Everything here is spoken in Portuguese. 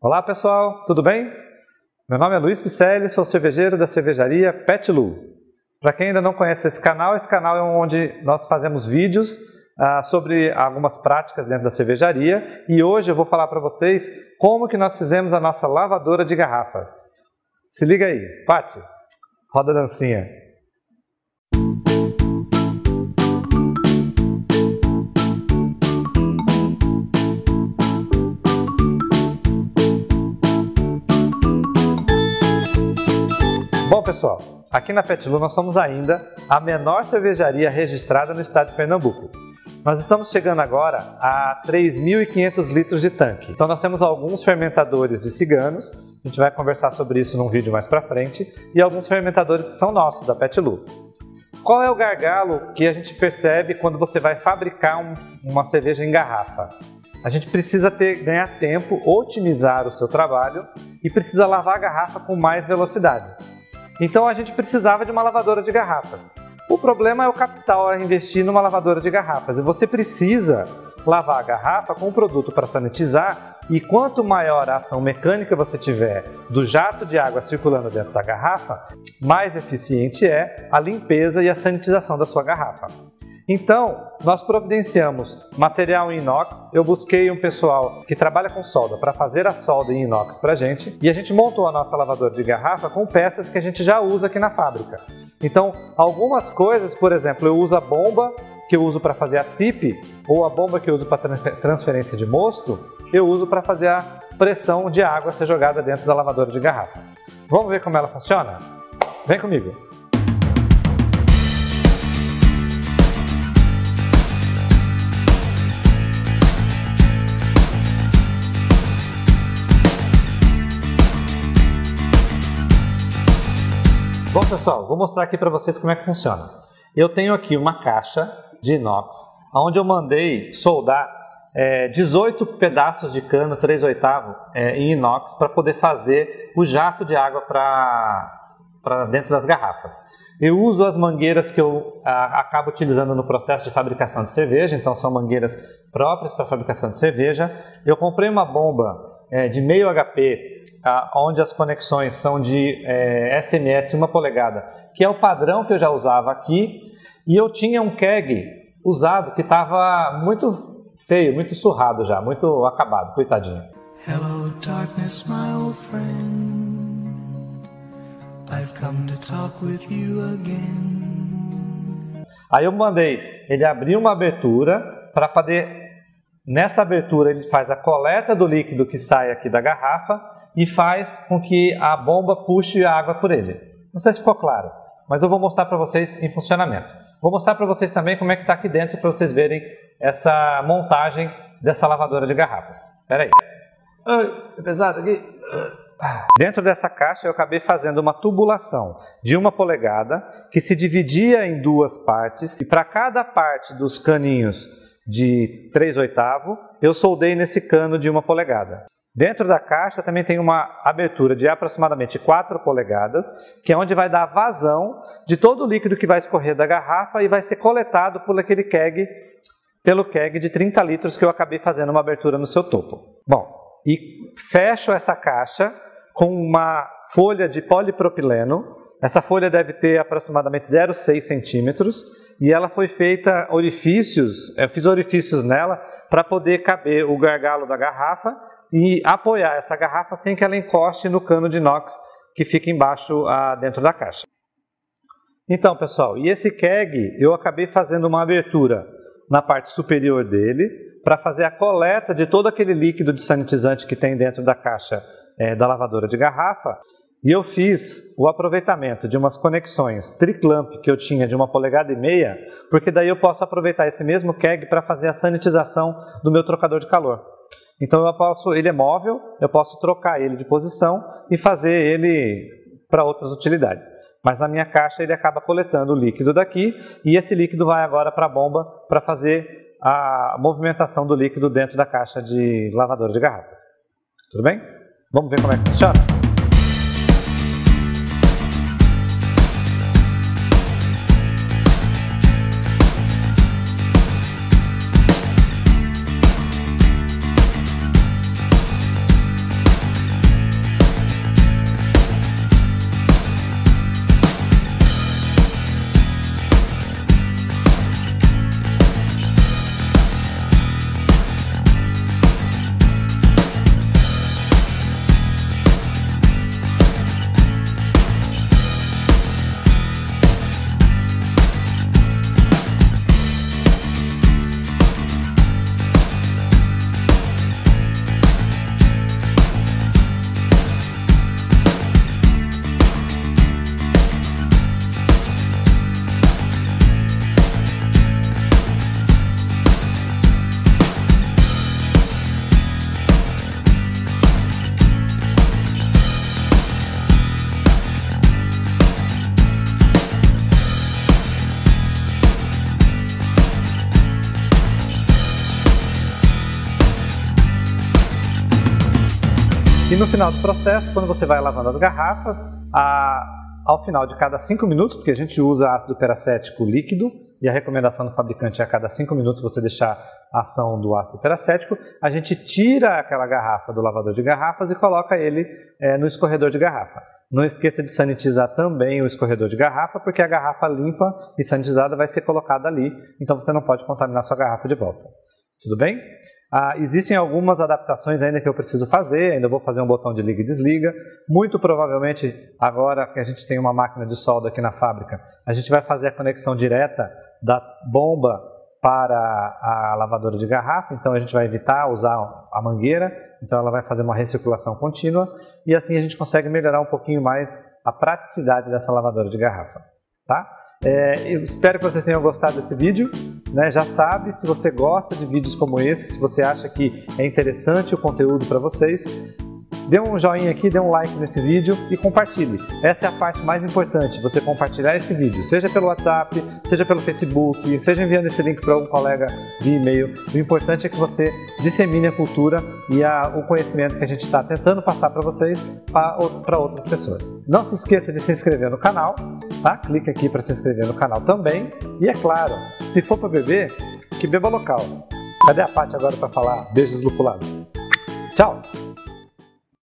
Olá pessoal, tudo bem? Meu nome é Luiz Picelli, sou cervejeiro da cervejaria Petlu. Para quem ainda não conhece esse canal é onde nós fazemos vídeos sobre algumas práticas dentro da cervejaria e hoje eu vou falar para vocês como que nós fizemos a nossa lavadora de garrafas. Se liga aí, Pati, roda a dancinha. Bom pessoal, aqui na Petlu nós somos ainda a menor cervejaria registrada no estado de Pernambuco. Nós estamos chegando agora a 3.500 litros de tanque. Então nós temos alguns fermentadores de ciganos, a gente vai conversar sobre isso num vídeo mais pra frente, e alguns fermentadores que são nossos, da Petlu. Qual é o gargalo que a gente percebe quando você vai fabricar uma cerveja em garrafa? A gente precisa ganhar tempo, otimizar o seu trabalho e precisa lavar a garrafa com mais velocidade. Então a gente precisava de uma lavadora de garrafas. O problema é o capital a investir numa lavadora de garrafas. E você precisa lavar a garrafa com um produto para sanitizar e quanto maior a ação mecânica você tiver do jato de água circulando dentro da garrafa, mais eficiente é a limpeza e a sanitização da sua garrafa. Então, nós providenciamos material em inox, eu busquei um pessoal que trabalha com solda para fazer a solda em inox para a gente e a gente montou a nossa lavadora de garrafa com peças que a gente já usa aqui na fábrica. Então, algumas coisas, por exemplo, eu uso a bomba que eu uso para fazer a SIP ou a bomba que eu uso para transferência de mosto, eu uso para fazer a pressão de água ser jogada dentro da lavadora de garrafa. Vamos ver como ela funciona? Vem comigo! Bom pessoal, vou mostrar aqui para vocês como é que funciona. Eu tenho aqui uma caixa de inox, onde eu mandei soldar 18 pedaços de cano 3/8 em inox para poder fazer o jato de água para dentro das garrafas. Eu uso as mangueiras que eu acabo utilizando no processo de fabricação de cerveja, então são mangueiras próprias para fabricação de cerveja. Eu comprei uma bomba de meio HP, onde as conexões são de SMS 1 polegada, que é o padrão que eu já usava aqui, e eu tinha um keg usado que estava muito feio, muito surrado já, muito acabado, coitadinho. Hello, darkness, my old friend. I've come to talk with you again. Aí eu mandei ele abrir uma abertura para poder, nessa abertura ele faz a coleta do líquido que sai aqui da garrafa e faz com que a bomba puxe a água por ele. Não sei se ficou claro, mas eu vou mostrar para vocês em funcionamento. Vou mostrar para vocês também como é que está aqui dentro para vocês verem essa montagem dessa lavadora de garrafas. Espera aí. É pesado aqui. Dentro dessa caixa eu acabei fazendo uma tubulação de 1 polegada que se dividia em duas partes e para cada parte dos caninhos de 3/8 eu soldei nesse cano de 1 polegada. Dentro da caixa também tem uma abertura de aproximadamente 4 polegadas, que é onde vai dar vazão de todo o líquido que vai escorrer da garrafa e vai ser coletado pelo keg de 30 litros que eu acabei fazendo uma abertura no seu topo. Bom, e fecho essa caixa com uma folha de polipropileno. Essa folha deve ter aproximadamente 0,6 centímetros e ela foi feita eu fiz orifícios nela para poder caber o gargalo da garrafa e apoiar essa garrafa sem que ela encoste no cano de inox que fica embaixo dentro da caixa. Então pessoal, e esse keg eu acabei fazendo uma abertura na parte superior dele para fazer a coleta de todo aquele líquido de sanitizante que tem dentro da caixa da lavadora de garrafa. E eu fiz o aproveitamento de umas conexões triclamp que eu tinha de 1,5 polegada, porque daí eu posso aproveitar esse mesmo keg para fazer a sanitização do meu trocador de calor. Então ele é móvel, eu posso trocar ele de posição e fazer ele para outras utilidades. Mas na minha caixa ele acaba coletando o líquido daqui e esse líquido vai agora para a bomba para fazer a movimentação do líquido dentro da caixa de lavadora de garrafas. Tudo bem? Vamos ver como é que funciona? E no final do processo, quando você vai lavando as garrafas, ao final de cada 5 minutos, porque a gente usa ácido peracético líquido, e a recomendação do fabricante é a cada 5 minutos você deixar a ação do ácido peracético, a gente tira aquela garrafa do lavador de garrafas e coloca ele no escorredor de garrafa. Não esqueça de sanitizar também o escorredor de garrafa, porque a garrafa limpa e sanitizada vai ser colocada ali, então você não pode contaminar sua garrafa de volta. Tudo bem? Existem algumas adaptações ainda que eu preciso fazer, ainda vou fazer um botão de liga e desliga. Muito provavelmente, agora que a gente tem uma máquina de solda aqui na fábrica, a gente vai fazer a conexão direta da bomba para a lavadora de garrafa, então a gente vai evitar usar a mangueira, então ela vai fazer uma recirculação contínua e assim a gente consegue melhorar um pouquinho mais a praticidade dessa lavadora de garrafa. Tá? Eu espero que vocês tenham gostado desse vídeo, né? Já sabe, se você gosta de vídeos como esse, se você acha que é interessante o conteúdo para vocês, dê um joinha aqui, dê um like nesse vídeo e compartilhe. Essa é a parte mais importante, você compartilhar esse vídeo, seja pelo WhatsApp, seja pelo Facebook, seja enviando esse link para um colega via e-mail. O importante é que você dissemine a cultura e o conhecimento que a gente está tentando passar para vocês para outras pessoas. Não se esqueça de se inscrever no canal, tá? Clique aqui para se inscrever no canal também. E é claro, se for para beber, que beba local. Cadê a Paty agora para falar beijos lupulados? Tchau!